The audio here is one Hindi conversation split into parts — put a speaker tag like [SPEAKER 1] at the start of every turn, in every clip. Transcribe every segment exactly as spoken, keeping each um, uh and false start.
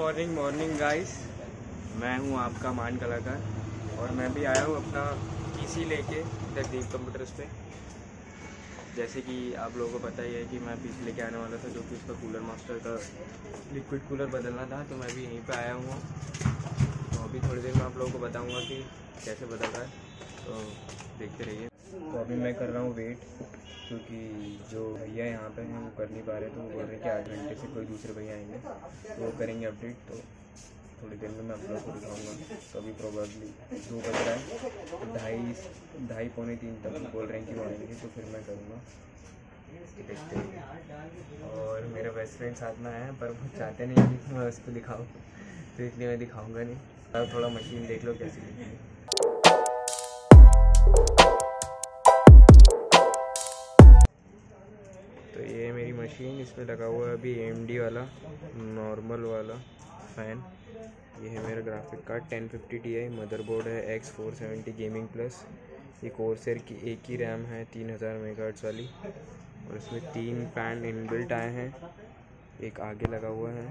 [SPEAKER 1] मॉर्निंग मॉर्निंग गाइस, मैं हूं आपका मान कलाकार और मैं भी आया हूं अपना पीसी लेके इधर दीप कंप्यूटर्स पे। जैसे कि आप लोगों को पता ही है कि मैं पीसी लेके आने वाला था, जो कि उसका कूलर मास्टर का लिक्विड कूलर बदलना था, तो मैं भी यहीं पे आया हूँ। तो अभी थोड़ी देर में आप लोगों को बताऊँगा कि कैसे बदल रहा है, तो देखते रहिए। तो अभी मैं कर रहा हूँ वेट, क्योंकि जो भैया यहाँ पे हैं वो कर नहीं पा रहे, तो वो बोल रहे हैं कि आठ घंटे से कोई दूसरे भैया आएंगे तो वो करेंगे अपडेट। तो थोड़ी देर में मैं आप लोगों को दिखाऊंगा। तो अभी प्रोबेबली दो बज रहा है, तो ढाई ढाई पौने तीन तक बोल रहे हैं कि वो आएंगे, तो फिर मैं करूँगा, देखते हैं। और मेरा बेस्ट फ्रेंड साथ में आया है, पर वो चाहते नहीं कि मैं उसको दिखाऊँ, तो इसलिए मैं दिखाऊँगा नहीं। अब थोड़ा मशीन देख लो कैसी दिखती है। तो ये मेरी मशीन, इसमें लगा हुआ है अभी ए एम डी वाला नॉर्मल वाला फ़ैन। ये है मेरा graphic card ten fifty T I, motherboard है X four seventy gaming plus. ये कोर्सेर की एक ही रैम है तीन हज़ार मेगाहर्ट्ज़ वाली, और इसमें तीन फ़ैन इनबिल्ट आए हैं, एक आगे लगा हुआ है,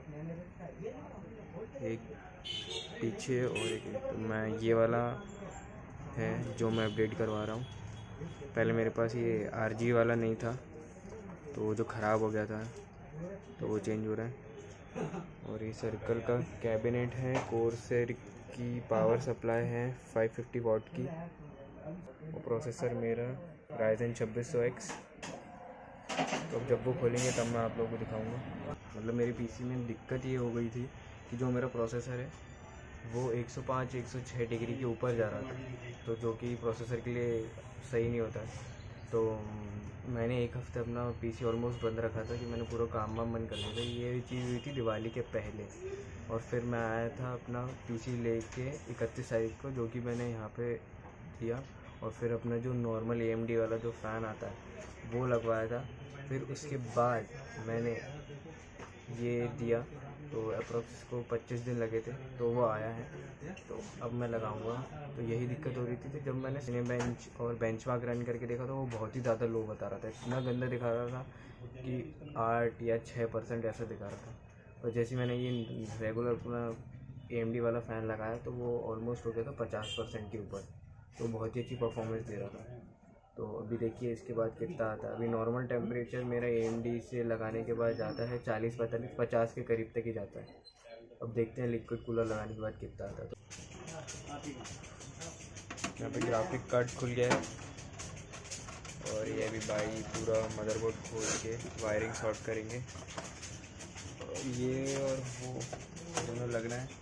[SPEAKER 1] एक पीछे और एक। तो मैं ये वाला है जो मैं अपडेट करवा रहा हूँ। पहले मेरे पास ये आर जी वाला नहीं था, तो वो जो ख़राब हो गया था, तो वो चेंज हो रहा है। और ये सर्कल का कैबिनेट है, कोर्सेर की पावर सप्लाई है फाइव फिफ्टी वॉट की। और प्रोसेसर मेरा राइजन छब्बीस सौ एक्स। तो अब जब वो खोलेंगे तब मैं आप लोगों को दिखाऊंगा। मतलब मेरे पीसी में दिक्कत ये हो गई थी कि जो मेरा प्रोसेसर है वो एक सौ पाँच एक सौ छह डिग्री के ऊपर जा रहा था, तो जो कि प्रोसेसर के लिए सही नहीं होता है। तो मैंने एक हफ़्ते अपना पीसी ऑलमोस्ट बंद रखा था कि मैंने पूरा काम वाम बंद कर लिया था। ये चीज़ हुई थी दिवाली के पहले, और फिर मैं आया था अपना पीसी लेके इकतीस तारीख को, जो कि मैंने यहाँ पे दिया। और फिर अपना जो नॉर्मल ए एम डी वाला जो फ़ैन आता है वो लगवाया था। फिर उसके बाद मैंने ये दिया, तो अप्रोक्स को पच्चीस दिन लगे थे, तो वो आया है। तो अब मैं लगाऊंगा। तो यही दिक्कत हो रही थी, जब मैंने सिनेबेंच और बेंचमार्क रन करके देखा तो वो बहुत ही ज़्यादा लो बता रहा था, इतना गंदा दिखा रहा था कि आठ या छः परसेंट ऐसा दिखा रहा था। और जैसे मैंने ये रेगुलर अपना ए एम डी वाला फ़ैन लगाया, तो वो ऑलमोस्ट हो गया था पचास परसेंट के ऊपर, तो बहुत ही अच्छी परफॉर्मेंस दे रहा था। तो अभी देखिए इसके बाद कितना आता है। अभी नॉर्मल टेम्परेचर मेरा ए एम डी से लगाने के बाद जाता है चालीस पैंतालीस पचास के करीब तक ही जाता है। अब देखते हैं लिक्विड कूलर लगाने के बाद कितना आता है। तो यहाँ पे ग्राफिक कार्ड खुल गया है, और ये अभी भाई पूरा मदरबोर्ड खोल के वायरिंग शॉर्ट करेंगे। और ये और वो दोनों लगना है।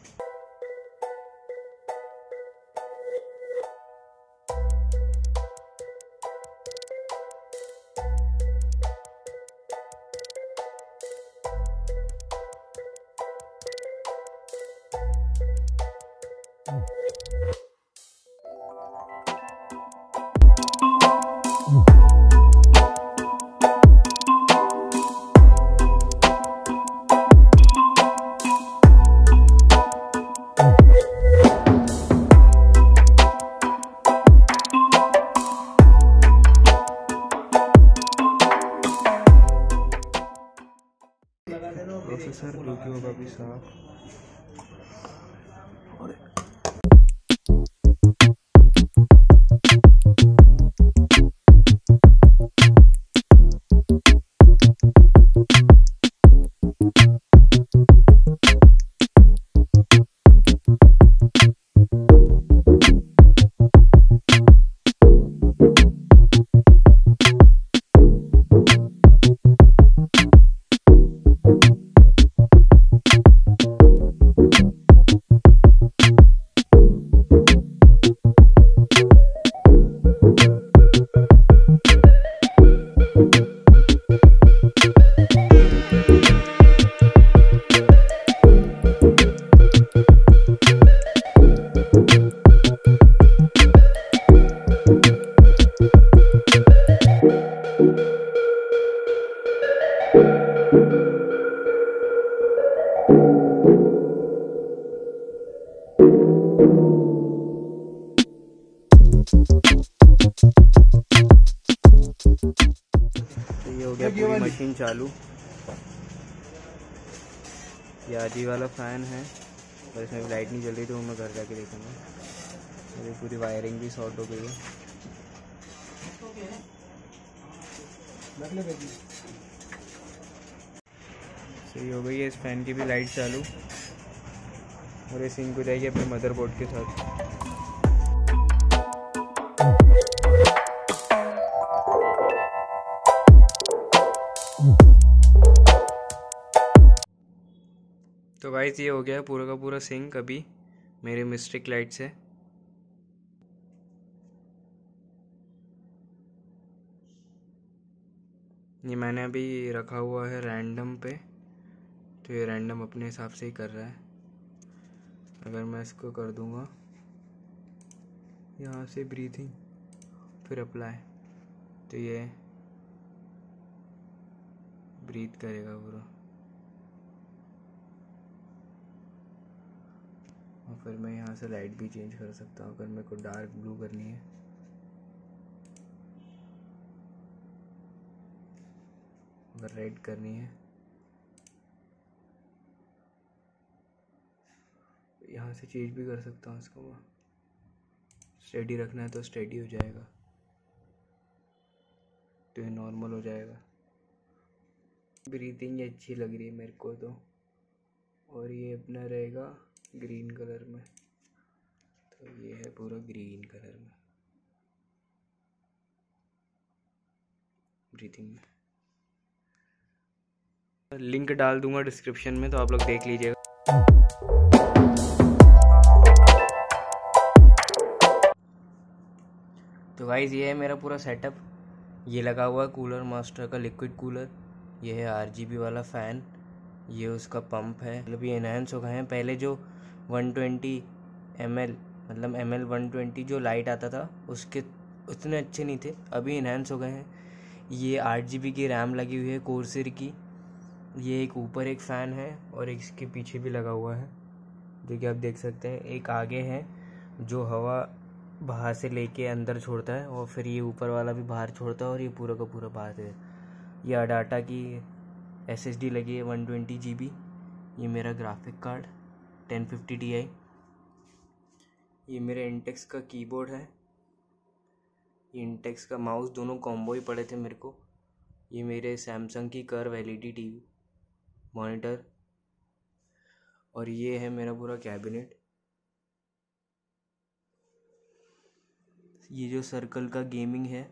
[SPEAKER 1] प्रोसेसर जो कि होगा अभी साफ। ये हो गया पूरी मशीन चालू। ये आरजी वाला फ़ैन है और इसमें लाइट नहीं जल रही, तो मैं घर जाके देखूँगा। मेरी पूरी वायरिंग भी शॉर्ट हो गई है। सही हो गई है। इस फ़ैन की भी लाइट चालू और ये सिंक हो जाएगी अपने मदरबोर्ड के साथ। तो गाइस ये हो गया पूरा का पूरा सिंक अभी मेरे मिस्टिक लाइट से। ये मैंने अभी रखा हुआ है रैंडम पे, तो ये रैंडम अपने हिसाब से ही कर रहा है। अगर मैं इसको कर दूंगा यहाँ से ब्रीथिंग फिर अप्लाई, तो ये ब्रीथ करेगा पूरा। और फिर मैं यहाँ से लाइट भी चेंज कर सकता हूँ अगर मेरे को डार्क ब्लू करनी है। अगर रेड करनी है यहाँ से चेंज भी कर सकता हूँ इसको। मैं स्टेडी रखना है तो स्टेडी हो जाएगा, तो ये नॉर्मल हो जाएगा। ब्रीथिंग अच्छी लग रही है मेरे को तो। और ये अपना रहेगा ग्रीन कलर में, तो ये है पूरा ग्रीन कलर में ब्रीथिंग में। लिंक डाल दूंगा डिस्क्रिप्शन में, तो आप लोग देख लीजिएगा। तो गाइस ये है मेरा पूरा सेटअप। ये लगा हुआ है कूलर मास्टर का लिक्विड कूलर। ये है आरजीबी वाला फ़ैन। ये उसका पंप है, मतलब ये एनहांस हो गए हैं। पहले जो वन ट्वेंटी एम एल मतलब एम एल वन ट्वेंटी जो लाइट आता था उसके उतने अच्छे नहीं थे, अभी एनहांस हो गए हैं। ये आठ जी बी की रैम लगी हुई है कोर्सेर की। ये एक ऊपर एक फ़ैन है और एक इसके पीछे भी लगा हुआ है, जो कि आप देख सकते हैं। एक आगे है जो हवा बाहर से लेके अंदर छोड़ता है, और फिर ये ऊपर वाला भी बाहर छोड़ता है, और ये पूरा का पूरा बाहर है। ये अडाटा की एस एस डी लगी है वन ट्वेंटी जी बी। ये मेरा graphic card ten fifty T I. ये मेरे इंटेक्स का कीबोर्ड है। ये इंटेक्स का माउस, दोनों कॉम्बो ही पड़े थे मेरे को। ये मेरे सैमसंग की curve L E D TV monitor. और ये है मेरा पूरा कैबिनेट। ये जो सर्कल का गेमिंग है,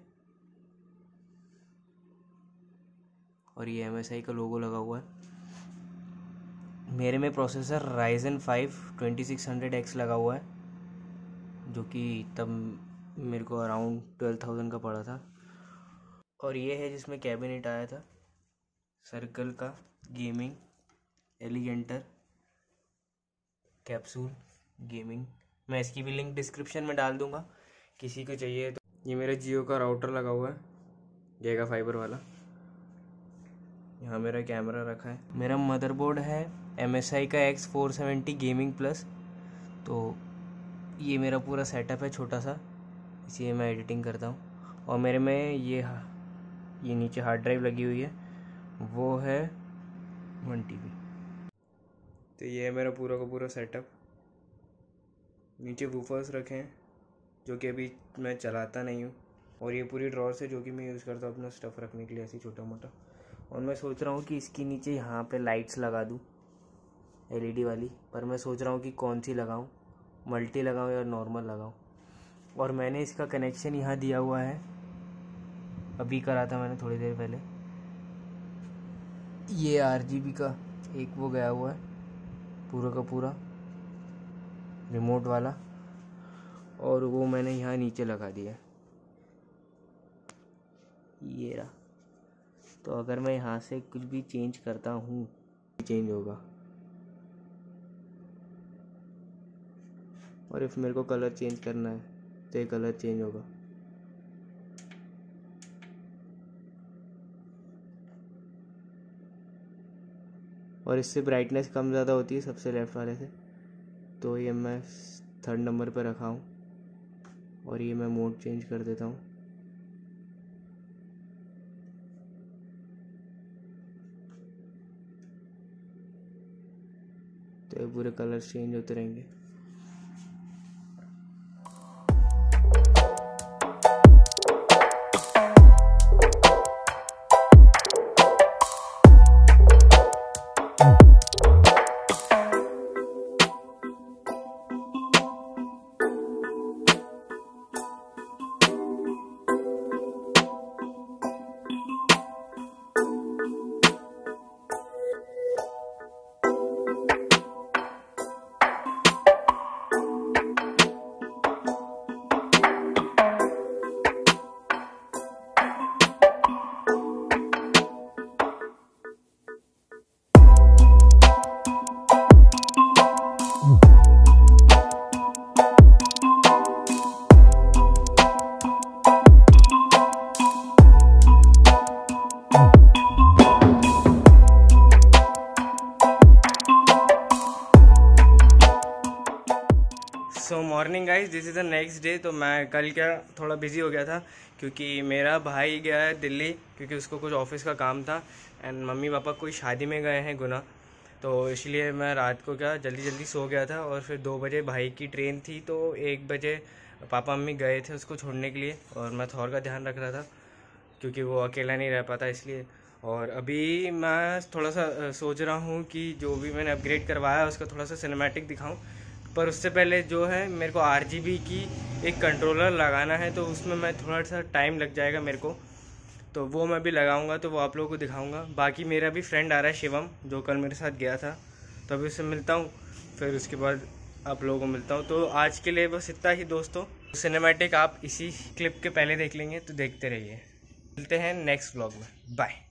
[SPEAKER 1] और ये एम एस आई का लोगो लगा हुआ है। मेरे में processor Ryzen five twenty six hundred X लगा हुआ है, जो कि तब मेरे को अराउंड ट्वेल्व थाउजेंड का पड़ा था। और ये है जिसमें कैबिनेट आया था सर्कल का गेमिंग एलिगेंटर कैप्सूल गेमिंग। मैं इसकी भी लिंक डिस्क्रिप्शन में डाल दूंगा, किसी को चाहिए तो। ये मेरा जियो का राउटर लगा हुआ है, गीगा फाइबर वाला। यहाँ मेरा कैमरा रखा है। मेरा मदरबोर्ड है एम एस आई का X four seventy gaming plus. तो ये मेरा पूरा सेटअप है छोटा सा, इसी में मैं एडिटिंग करता हूँ। और मेरे में ये ये नीचे हार्ड ड्राइव लगी हुई है, वो है वन टी बी। तो ये है मेरा पूरा का पूरा सेटअप। नीचे वूफर्स रखे हैं जो कि अभी मैं चलाता नहीं हूँ, और ये पूरी ड्रॉर्स है जो कि मैं यूज़ करता हूँ अपना स्टफ़ रखने के लिए, ऐसे छोटा मोटा। और मैं सोच रहा हूँ कि इसके नीचे यहाँ पे लाइट्स लगा दूँ एल ई डी वाली, पर मैं सोच रहा हूँ कि कौन सी लगाऊँ, मल्टी लगाऊँ या नॉर्मल लगाऊँ। और मैंने इसका कनेक्शन यहाँ दिया हुआ है, अभी करा था मैंने थोड़ी देर पहले। ये आर जी बी का एक वो गया हुआ है पूरा का पूरा रिमोट वाला, और वो मैंने यहाँ नीचे लगा दिया, ये रहा। तो अगर मैं यहाँ से कुछ भी चेंज करता हूँ चेंज होगा। और इफ़ मेरे को कलर चेंज करना है तो ये कलर चेंज होगा। और इससे ब्राइटनेस कम ज़्यादा होती है सबसे लेफ्ट वाले से, तो ये मैं थर्ड नंबर पर रखा हूँ। और ये मैं मोड चेंज कर देता हूँ। तो ये पूरे कलर चेंज होते रहेंगे। So morning guys, this is the next day. तो मैं कल क्या थोड़ा बिजी हो गया था क्योंकि मेरा भाई गया है दिल्ली, क्योंकि उसको कुछ ऑफिस का काम था एंड मम्मी पापा कोई शादी में गए हैं गुना, तो इसलिए मैं रात को क्या जल्दी जल्दी सो गया था। और फिर दो बजे भाई की ट्रेन थी, तो एक बजे पापा मम्मी गए थे उसको छोड़ने के लिए और मैं थौर का ध्यान रख रहा था क्योंकि वो अकेला नहीं रह पाता इसलिए। और अभी मैं थोड़ा सा सोच रहा हूँ कि जो भी मैंने अपग्रेड करवाया उसका थोड़ा सा सिनेमैटिक दिखाऊँ, पर उससे पहले जो है मेरे को आर जी बी की एक कंट्रोलर लगाना है, तो उसमें मैं थोड़ा सा टाइम लग जाएगा मेरे को, तो वो मैं भी लगाऊंगा, तो वो आप लोगों को दिखाऊंगा। बाकी मेरा भी फ्रेंड आ रहा है शिवम, जो कल मेरे साथ गया था, तो अभी उससे मिलता हूँ, फिर उसके बाद आप लोगों को मिलता हूँ। तो आज के लिए बस इतना ही दोस्तों। सिनेमैटिक आप इसी क्लिप के पहले देख लेंगे, तो देखते रहिए। मिलते हैं नेक्स्ट व्लॉग में, बाय।